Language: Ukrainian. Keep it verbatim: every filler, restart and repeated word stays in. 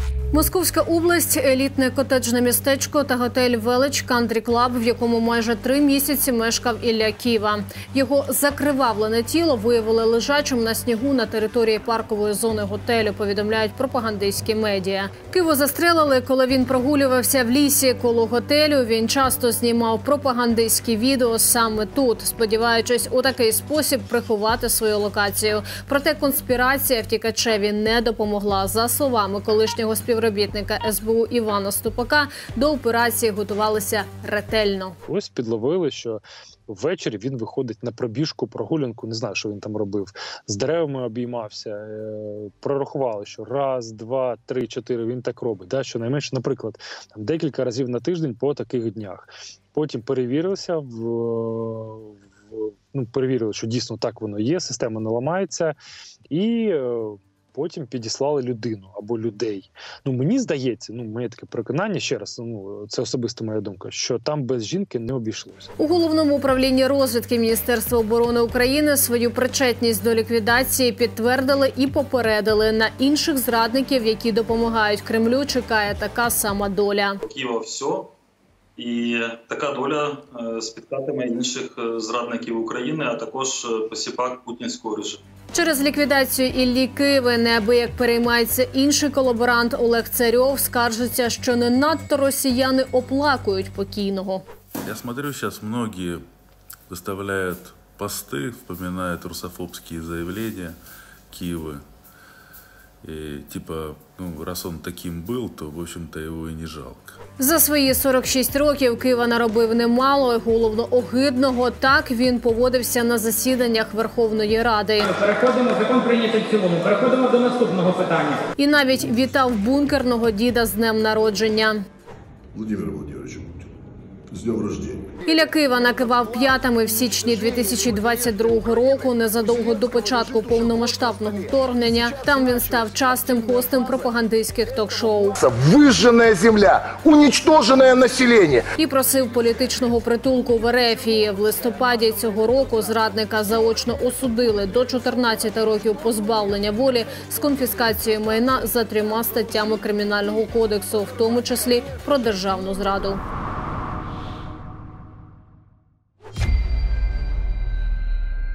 Московська область – елітне котеджне містечко та готель «Велич Кантрі Клаб», в якому майже три місяці мешкав Ілля Кива. Його закривавлене тіло виявили лежачим на снігу на території паркової зони готелю, повідомляють пропагандистські медіа. Киву застрелили, коли він прогулювався в лісі коло готелю. Він часто знімав пропагандистські відео саме тут, сподіваючись у такий спосіб приховати свою локацію. Проте конспірація втікачеві не допомогла. За словами колишнього співробітника співробітника ес бе у Івана Ступака, до операції готувалися ретельно. Ось підловили, що ввечері він виходить на пробіжку, прогулянку, не знаю, що він там робив, з деревами обіймався, прорахували, що раз, два, три, чотири, він так робить. Да? Щонайменше, наприклад, там, декілька разів на тиждень по таких днях. Потім перевірився, в, в, ну, перевірили, що дійсно так воно є, система не ламається, і потім підіслали людину або людей. Ну, мені здається, ну, моє таке переконання, ще раз, ну, це особиста моя думка, що там без жінки не обійшлося. У Головному управлінні розвідки Міністерства оборони України свою причетність до ліквідації підтвердили і попередили. На інших зрадників, які допомагають Кремлю, чекає така сама доля. Києва все. І така доля спіткатиме інших зрадників України, а також посіпак путінського режиму. Через ліквідацію Іллі Киви неабияк переймається інший колаборант Олег Царьов. Скаржиться, що не надто росіяни оплакують покійного. Я смотрю, сейчас многие выставляют посты, вспоминают русофобские заявления Киевы. И типа, ну, раз он таким был, то, в общем-то, его и не жалко. За свої сорок шість років Кива наробив немало головно огидного. Так він поводився на засіданнях Верховної Ради. Переходимо, закон прийнятий в цілому. Переходимо до наступного питання. І навіть вітав бункерного діда з днем народження. Володимир Володимирович, з днем рождения. Ілля Кива накивав п'ятами в січні дві тисячі двадцять другого року, незадовго до початку повномасштабного вторгнення. Там він став частим гостем пропагандистських ток-шоу. Вижжена земля, уничтожене населення. І просив політичного притулку в Ерефії. В листопаді цього року зрадника заочно осудили до чотирнадцяти років позбавлення волі з конфіскацією майна за трьома статтями Кримінального кодексу, в тому числі про державну зраду.